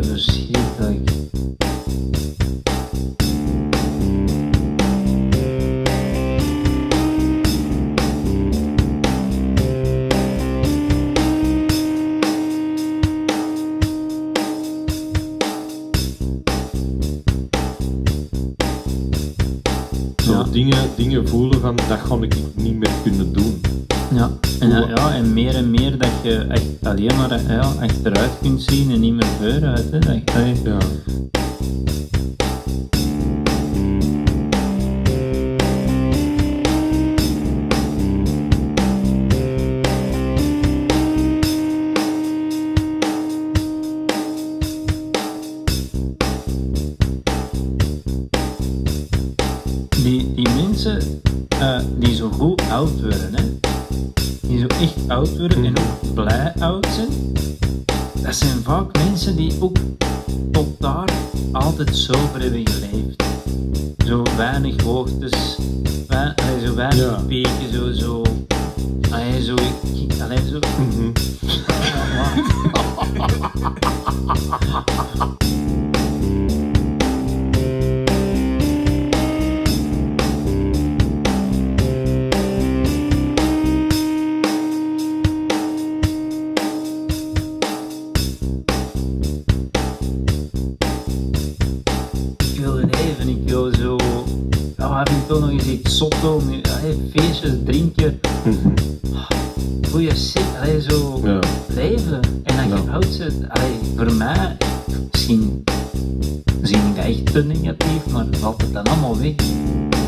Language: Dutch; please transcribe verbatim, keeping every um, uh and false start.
verschrikkelijk. Zo Ja. dingen, dingen voelen van, dat ga ik niet meer kunnen doen. Ja, en, ja, ja, en meer en meer dat je echt alleen maar ja, achteruit kunt zien en niet meer vooruit. Hè. Dat, dat, Ja. die, die mensen uh, die zo goed oud worden, hè, die zo echt oud worden en ook blij oud zijn, dat zijn vaak mensen die ook tot daar altijd sober hebben geleefd. Zo weinig hoogtes, wei, allee, zo weinig Ja. pieken, zo, zo, allee, zo, ik, allee, zo. Mhm. Ik wil leven, ik wil zo, ja, ik wil nog eens iets zot doen, allee, feestjes, drinken, Mhm. goeie shit, allee, zo Ja. leven. En dat je Ja. oud bent, allee, voor mij, misschien zie ik dat echt te negatief, maar valt het dan allemaal weg.